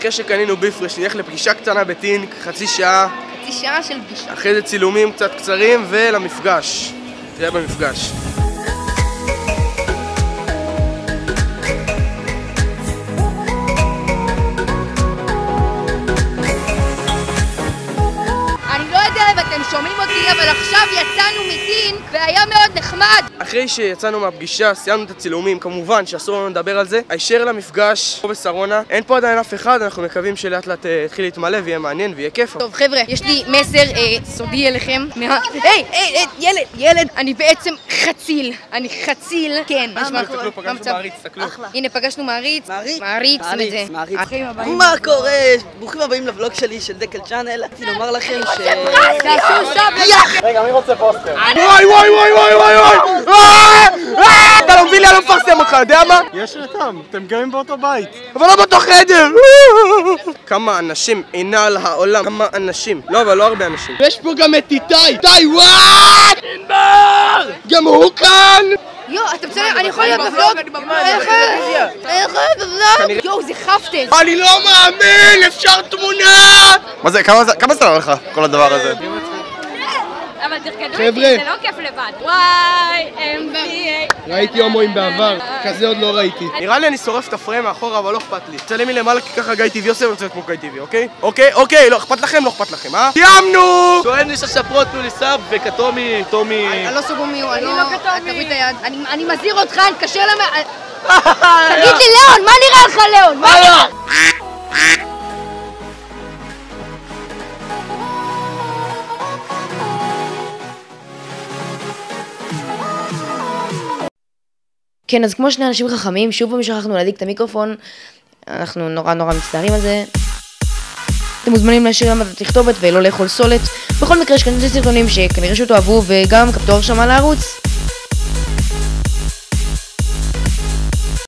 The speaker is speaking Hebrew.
אחרי שקנינו ביפרש נלך לפגישה קטנה בטינק, חצי שעה. חצי שעה של פגישה. אחרי זה צילומים קצת קצרים ולמפגש. תראה במפגש. אתם שומעים אותי, אבל עכשיו יצאנו מטינק והיה מאוד נחמד. אחרי שיצאנו מהפגישה, סיימנו את הצילומים, כמובן שאסור לנו לדבר על זה. הישר למפגש פה בשרונה. אין פה עדיין אף אחד, אנחנו מקווים שלאט לאט יתחיל להתמלא ויהיה מעניין ויהיה כיף. טוב חבר'ה, יש לי מסר סודי אליכם. היי, ילד, אני בעצם חציל. אני חציל, כן. תסתכלו, פגשנו מעריץ, תסתכלו. הנה, פגשנו מעריץ. מעריץ. מה קורה? ברוכים הבאים לבלוג שלי של דקל צ'אנל. רציתי לומר לכם ש... רגע, מי רוצה פוסטר? וואי! אתה לא מבין לי, אני לא מפרסם אותך, יודע מה? יש רתם, אתם גרים באותו בית. אבל לא באותו חדר! כמה אנשים עינה על העולם, כמה אנשים. לא, אבל לא הרבה אנשים. יש פה גם את איתי, וואט! ענבר! גם הוא כאן! אתה בסדר? אני יכול להיות בבלוג? יואו, זה חפטז. אני לא מאמין, אפשר תמונה! מה זה, כמה זה עלה לך, כל הדבר הזה? אבל תרקדו איתי, זה לא כיף לבד. וואי, MBA. ראיתי הומואים בעבר, כזה עוד לא ראיתי. נראה לי אני שורף את הפריים מאחורה, אבל לא אכפת לי. צלם מלמעלה כי ככה גיא טיבי עושה ורוצה כמו גיא טיבי, אוקיי? אוקיי, לא אכפת לכם, אה? סיימנו! טוען לי שספרות תנו לי סאב וכתומי, אני לא סוגו מי הוא, אני לא תוריד את היד. אני מזהיר אותך, אני קשה תגיד לי ליאון, מה נראה לך ליאון? מה נראה? כן, אז כמו שני אנשים חכמים, שוב פעם שכחנו להדליק את המיקרופון. אנחנו נורא מצטערים על זה. אתם מוזמנים להשאיר למה את התכתובת ולא לאכול סולת. בכל מקרה יש כאן שני סרטונים שכנראה שתאהבו וגם כפתור שם על הערוץ.